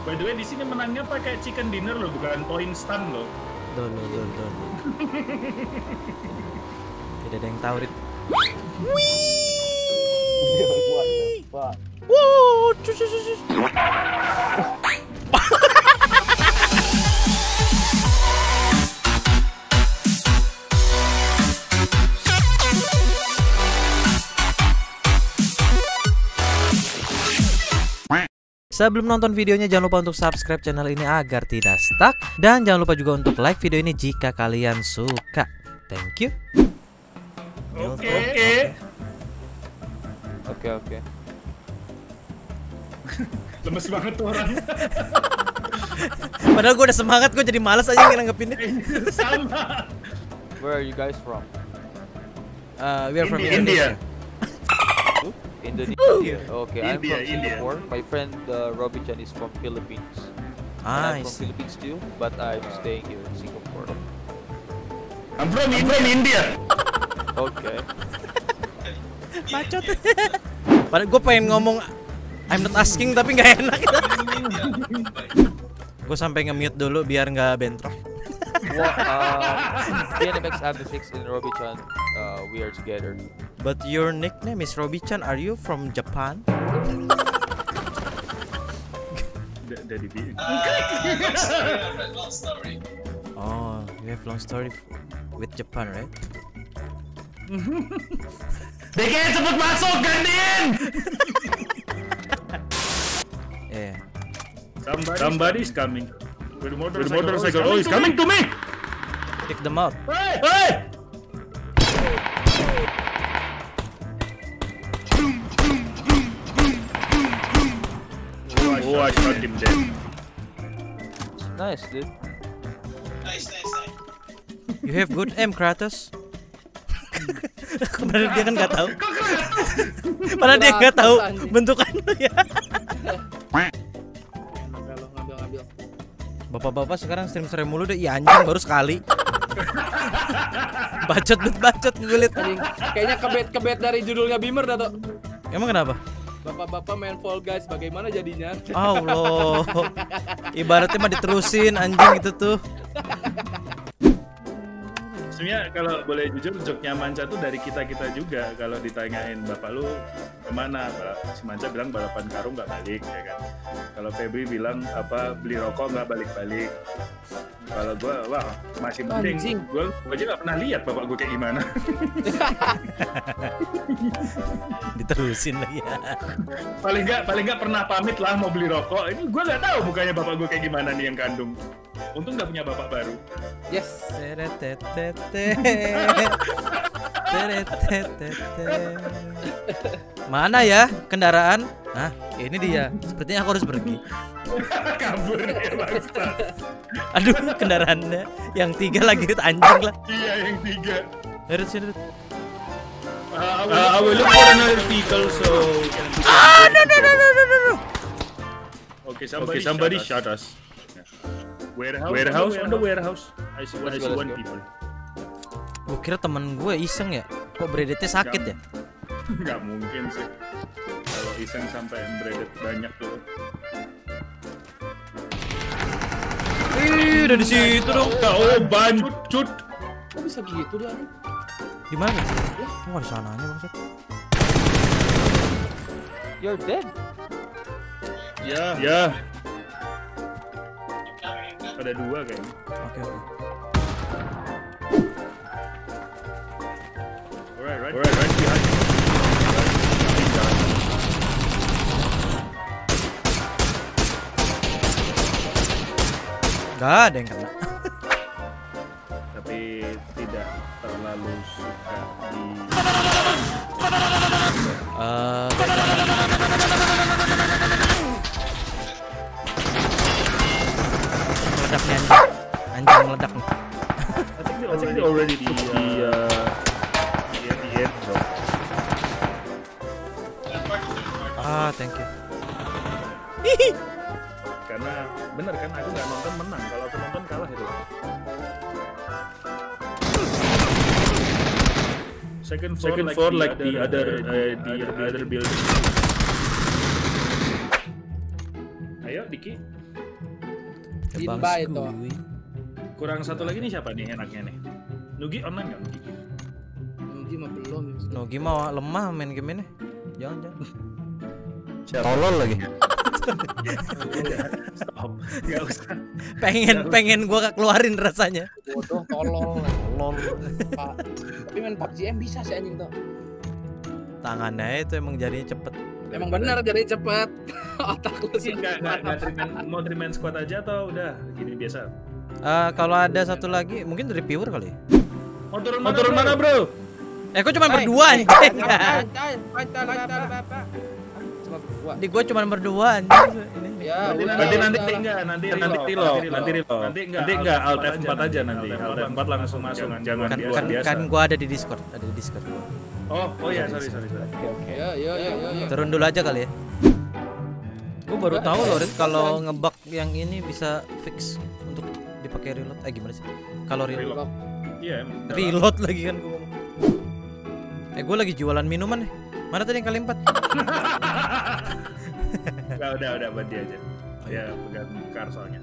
By the way, di sini menangnya pakai chicken dinner loh, bukan point stun loh. Don. Tidak ada yang tahu, Rit. Wow, Sebelum nonton videonya jangan lupa untuk subscribe channel ini agar tidak stuck. Dan jangan lupa juga untuk like video ini jika kalian suka. Thank you. Oke. Lemes banget tuh orang. Padahal gue udah semangat, gue jadi malas aja nanggepinnya. Sama. Where are you guys from? We are from India. Indonesia. Okay, I'm India, from Singapore. My friend Robbie Chan is from Philippines. And I'm from Philippines too, but I'm staying here in Singapore. I'm from India. Okay. Bacot. Padahal gue pengen ngomong I'm not asking tapi nggak enak. Gue sampai nge-mute dulu biar nggak bentrok. BNMX AB6 and Robbie Chan, we are together. But your nickname is Robbie Chan. Are you from Japan? Dari long story. Oh, you have long story with Japan, right? DK cepet masuk, gantiin! Yeah. Somebody's coming. With motorcycle. Oh, he's coming to me! Kick them out. Hey! Oh, I shot him dead. Nice, dude. Nice. You have good aim, Kratos. Padahal dia kan nggak tahu. Padahal dia nggak tahu bentukannya ya. Ngambil. Bapak-bapak sekarang stream mulu deh. Ya anjing baru sekali. Bacot gue liat. Kayaknya kebet dari judulnya Beamer dah tuh. Emang kenapa? Bapak-bapak main Fall Guys, bagaimana jadinya? Allah. Ibaratnya mah diterusin anjing itu tuh. Sebenarnya kalau boleh jujur, joknya Manca tuh dari kita juga. Kalau ditanyain bapak lu kemana, si Manca bilang balapan karung nggak balik, ya kan. Kalau Febri bilang beli rokok nggak balik. Kalau gue, wah masih penting. Gue aja nggak pernah lihat bapak gue kayak gimana. Diterusin lagi ya. Paling nggak pernah pamit lah mau beli rokok. Ini gue nggak tahu mukanya bapak gue kayak gimana nih yang kandung. Untung nggak punya bapak baru. Yes. Mana ya kendaraan? Nah, ini dia. Sepertinya aku harus pergi. Kabur dia bangsa. Aduh, kendaraannya yang 3 lagi anjing lah. Iya, yang 3. Harus. I will look for another vehicle so. No. Okay, somebody shot us. Warehouse on the warehouse. I see one people. Gue kira temen gue iseng ya. Kok Bredetnya sakit ya? Nggak mungkin sih. Kalau iseng sampai Bredet banyak tuh. Udah di situ dong. Oh, bancut. Kok bisa gitu dah? Di mana? Wah, di sananya bangsat. You're dead. Ya. Ada 2 kayaknya. Oke. Alright, right behind. Gak ada yang kena. Tapi tidak terlalu suka di. Meledaknya anjing meledak nih. I think they already di airdrop. Thank you. Karena bener kan aku nggak nonton menang, kalau aku nonton kalah itu. Second floor like the other building. Ayo Diki. Invite toh. Kurang satu lagi nih siapa nih enaknya nih? Nugi online nggak Nugi? Nugi mah belum. Nugi mah lemah main game ini. Jangan. Tolol lagi. Stop. Nggak usah. Pengen gua keluarin rasanya. Bodoh tolol. Pak. Tapi main PUBG bisa sih anjing tuh. Tangannya itu emang jadinya cepet. Emang bener jadi cepet. Otak lu sih Mau treatment squad aja atau udah gini biasa? Kalau ada satu lagi mungkin dari viewer kali ya. Mau turun mana bro? Kok cuma berdua anjing. Di gua cuma berdua anjing. Ya, nanti enggak alt F4 aja nanti. Alt F4 langsung masuk. Jangan biasa. Kan gua ada di Discord, Oh ya, sorry. Oke. Ya. Turun dulu aja kali ya. Gua baru tahu loh Rit, kalau ngebug yang ini bisa fix untuk dipakai reload. Gimana sih? Kalau reload. Iya, reload lagi kan gua ngomong. Gua lagi jualan minuman nih. Mana tadi yang kali 4? Enggak, udah bantu aja. Ya, pegang car soalnya.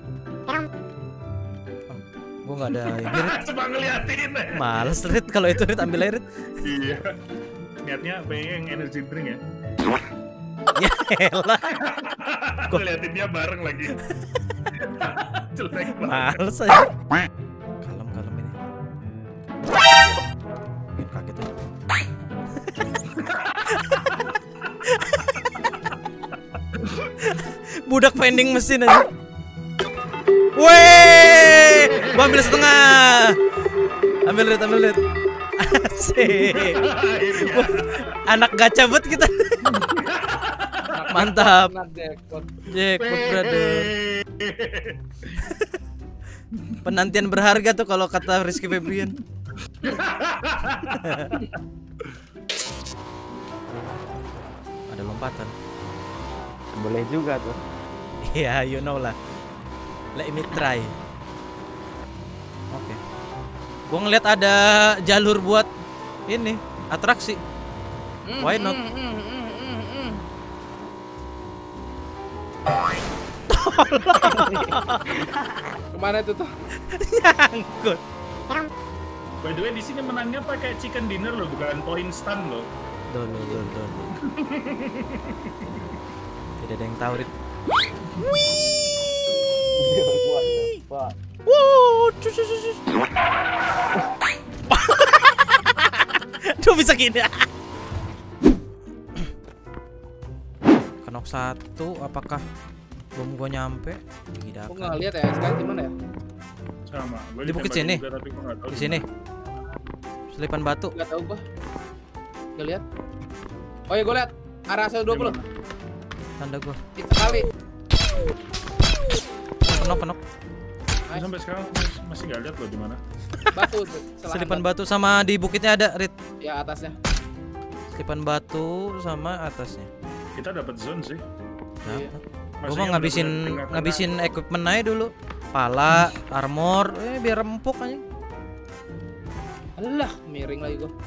Gua enggak ada ini Rit. Cuma ngeliatin. Males Rit, kalau itu Rit ambil air Rit. Iya. Niatnya pengen energy drink ya. Ya elah. Ngeliatinnya bareng lagi. Jelek banget. Males aja. Kalem ini. Bikin kaget aja. Budak vending mesin aja. Weh, gua ambil setengah. Ambil Rit. Asik. Anak gacha bet kita. Mantap. Jackpot brother. Penantian berharga tuh kalau kata Rizky Febrian. Ada lompatan. Boleh juga tuh. Iya, you know lah. Let me try. Oke. Gua ngeliat ada jalur buat ini atraksi. Why not? Kemana itu tuh? Nyangkut. By the way di sini menangnya pakai chicken dinner loh, bukan point stun loh. Don. Tidak ada yang tahu Rit. Wow, Duh bisa gini. Kenok satu, apakah bom gua nyampe? Tidak. Aku nggak lihat ya sekarang di mana ya? Sama. Di bukit sini. Di sini. Selipan batu. Nggak tahu gua. Nggak lihat. Oh ya gua lihat arah 120. Tanda gua. Itu kali. Penok. Sampai sekarang masih nggak lihat loh di mana. Batu. Selipan batu sama di bukitnya ada Rit. Ya atasnya. Selipan batu sama atasnya. Kita dapat zone sih. Iya. Gua mau ngabisin equipment aja dulu. Pala, armor, biar empuk aja. Alah, miring lagi gua.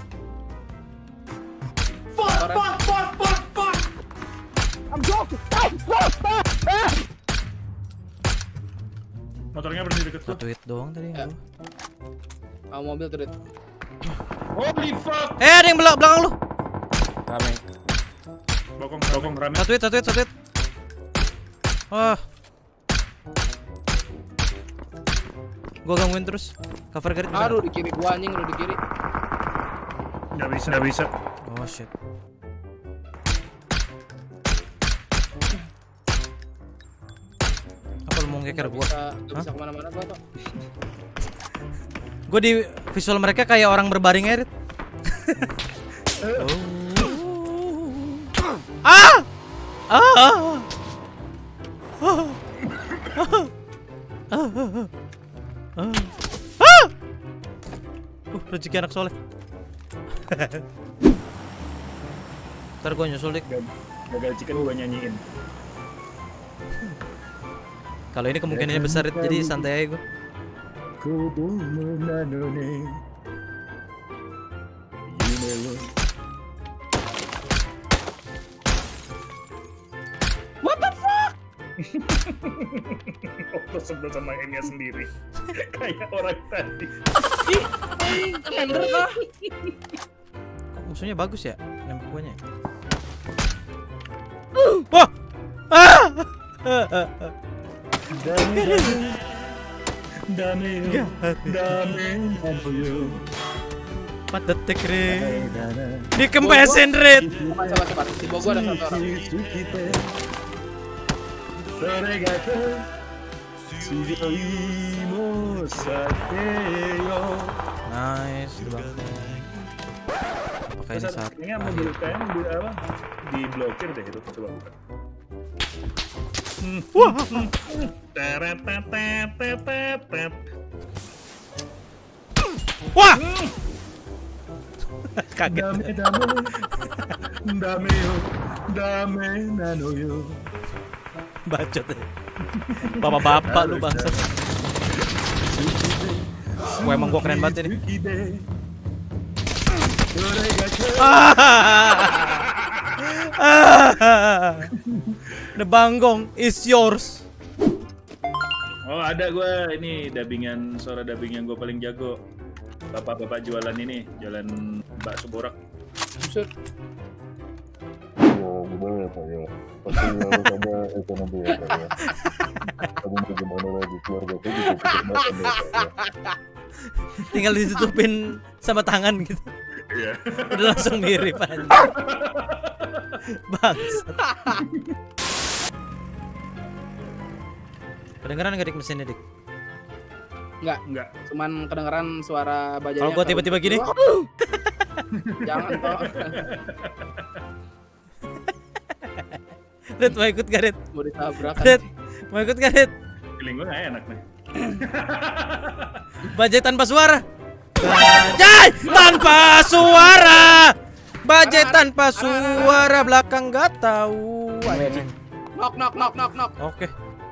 Fuck. I'm joking. Motornya berdiri deket tuh. Tweet doang tadi. Ya. Mobil tuh. Holy fuck. Ada yang belakang lu. Rame. Bokong rame. Satu hit. Wah. Gua gangguin terus. Cover garis. Aduh, di kiri gua anjing, di kiri. Nggak bisa. Oh shit. Apa lu mau ngeker gua? Nggak bisa kemana-mana gua tuh. Gua di visual mereka kayak orang berbaring Erit. Rezeki anak soleh. Ntar gue nyusul dik. Gagal chicken gue nyanyiin. Kalau ini kemungkinannya besar jadi santai aja gue. What the fuck? Okto sebel sama Enya sendiri. Kayak orang tadi. Ender kah? Kok musuhnya bagus ya nembak guanya. Wah. Empat detik Red. Dikempesin Red. Cepat. Di Bogor ada satu orang. Nice, Bang. Apakah ini saat Kayaknya mobil PM diblokir deh itu, coba buka. Wah. Wah. Kaget. Dame nanoyo. Bacot ya. Bapak-bapak lu bangsa. Wah emang gua keren banget ini. The Banggong is yours. Oh ada gue ini suara dubbing yang gue paling jago. Bapak-bapak jualan ini, jualan bakso borak. Buset. Gimana ya Pak ya? Pasti sama ekonomi ya Pak ya. Kamu mau gimana lagi keluarga saya ditutupin makan ya Pak ya. Tinggal ditutupin sama tangan gitu. Iya. Udah langsung mirip aja. Bangsat. Kedengeran nggak dik mesinnya dik? Enggak. Cuman kedengeran suara bajanya. Kalau gua tiba-tiba gini. Jangan kok. Red mau ikut gak Red? Mau ditabrak. Red mau ikut gak Red? Feeling gue gak enak nih. Bajai tanpa suara. Bajai tanpa suara. Bajai tanpa suara, belakang gak tahu. Knock. Oke.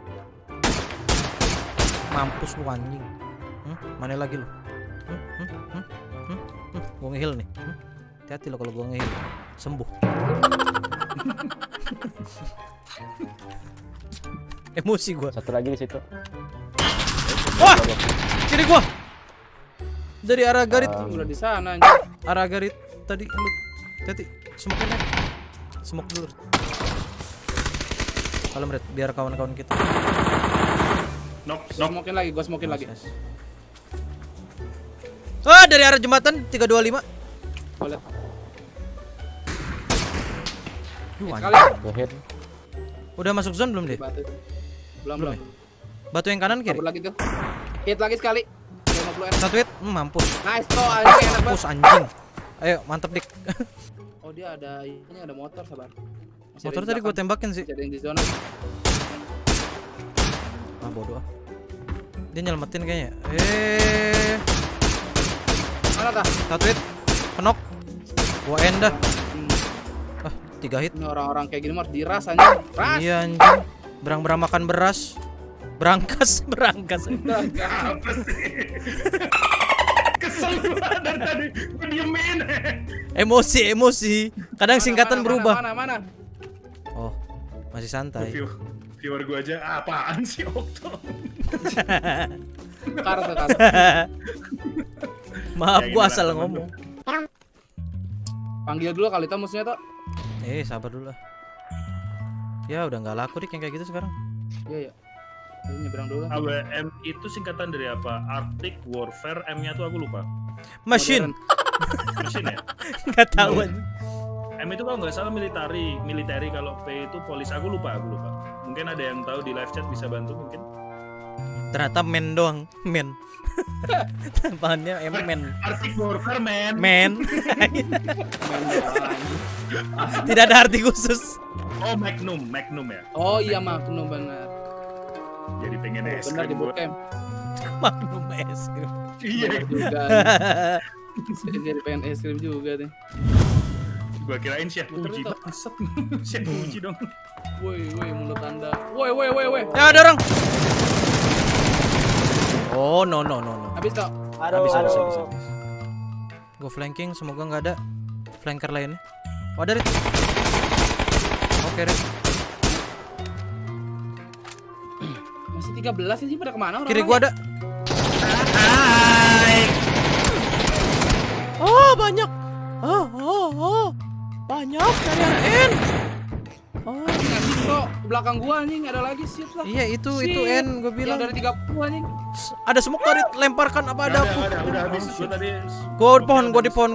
Mampus lu anjing. Mana lagi lu? Gua nge-heal nih. Hati-hati lo kalau gua nge-heal. Sembuh. Emosi gua. Satu lagi di situ. Wah! Kiri gua. Dari arah garit. Udah di sana anjir. Arah garit tadi lu. Hati-hati. Smoke nya. Smoke dulu. Kalem Red, biar kawan-kawan kita. Smokin lagi. Ah, dari arah jembatan 325. Boleh. Sekali. Udah masuk zone belum dia? Batu. Belum. Batu yang kanan kiri. Kabur lagi tuh. Hit lagi sekali. 50 Satu hit, mampus. Nice bro, anjing enak Mampus banget. anjing. Ayo, mantep dik. Oh dia ini ada motor sabar. Masih Motor ada tadi di gua tembakin sih. belakang. Masih ada yang di zona. Ah bodoh ah. Dia nyelamatin kayaknya. Mana tah? Satu hit. Penok. Gua end dah. 3 hit. Ini orang-orang kayak gini mah harus diras anjing. Ras. Iya anjing. Berang-berang makan beras. Berangkas. Apa sih? Kesel banget dari tadi. Gue diemin. Emosi. Kadang singkatan berubah. Mana? Oh, masih santai. Viewer gue aja apaan sih Okto? Kartu. Maaf, Ya, gua gini asal lah, ngomong. Panggil dulu kali itu musuhnya tuh. Sabar dulu lah. Ya udah nggak laku dik yang kayak gitu sekarang. Iya. Ini nyebrang dulu. AWM itu singkatan dari apa? Arctic Warfare, M-nya tuh aku lupa. Machine. Machine ya? Nggak tahu aja. M itu kalau nggak salah military, kalau P itu polis. Aku lupa. Mungkin ada yang tahu di live chat bisa bantu mungkin. Ternyata men doang, men. Tampahannya men. Arctic Warfare men. Men. Tidak ada arti khusus. Oh Magnum ya. Oh iya Magnum benar. Jadi pengen es Benar di krim gua. bootcamp. Magnum es krim. Iya. Juga. Jadi pengen es krim juga deh. Gua kirain Chef Uji. Bangsat. Chef Uji dong. Woi, mulut Anda. Woi. Ya ada orang. Oh no. Habis toh. Habis. Gue flanking, semoga nggak ada flanker lainnya. Oh ada Rit. Oke Rit. Masih Masih 13 sih pada kemana orang? Kiri gua ada. Oh, banyak. Oh. Banyak dari arah N. Oh, Anjing kok belakang gua anjing ada lagi sih lah. Iya, itu N gua Yang bilang. dari 30 anjing. Ada smoke tadi, lemparkan apa ada aku? Udah habis. Gua tadi. Gua di pohon.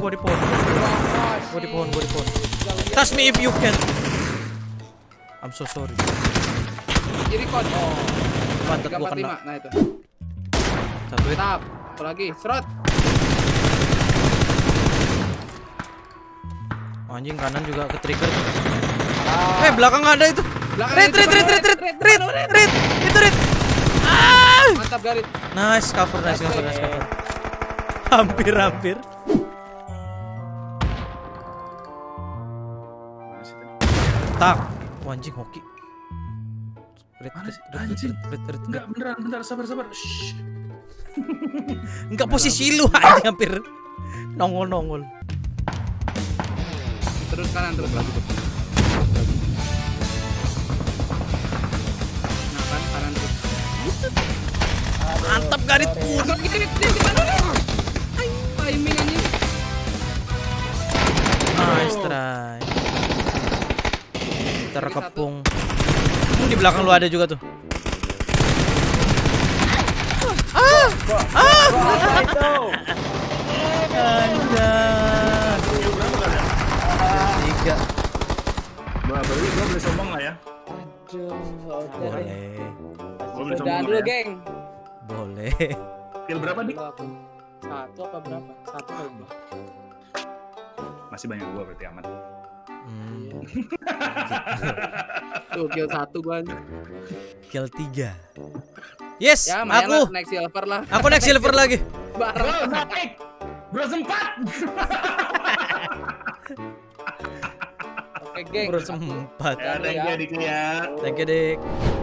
Touch me if you can. I'm so sorry. Kiri kon. Oh. Pantat gua kena. 345. Nah itu. Satu hit. Tap. Apa lagi? Serot. Oh, anjing kanan juga ke trigger. Belakang ada itu. Rit. Itu Rit. Mantap Garit. Nice cover. Hampir. Tak. Oh, anjing hoki. Rit. Anjing. Enggak, beneran, bentar, sabar. Shh. Enggak posisi lu anjing hampir nongol. Terus kanan terus lagi. Nah kan kanan terus. Mantap Garit. Masuk lagi Garit. Dia di mana? Timing anjing. Nice try. Terkepung. Di belakang lu ada juga tuh. Tiga. Gua boleh sombong lah ya. Aduh, Boleh. Gua boleh udah sombong dulu lah ya. geng. Boleh. Kill berapa nih? Satu apa berapa? Satu kali. Masih banyak gua berarti aman. Tuh kill 1 gua. Kill 3. Yes, Ya, aku. naik silver lah. Aku naik silver lagi. Bareng. Naik. Bro sempat. Oke, geng. Bro sempat. Ya, thank you Dik ya. Thank you, Dik.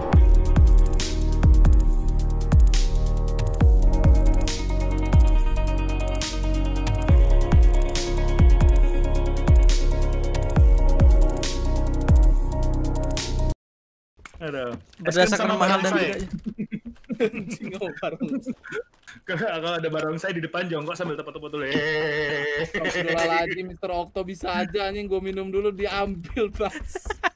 Aduh. Berdasarkan Sama mahal dan barongsai. tidaknya. Kalau ada barongsai di depan jongkok sambil tepuk-tepuk dulu. Astagfirullahaladzim, Mr. Okto bisa aja anjing, gue minum dulu diambil, Bas.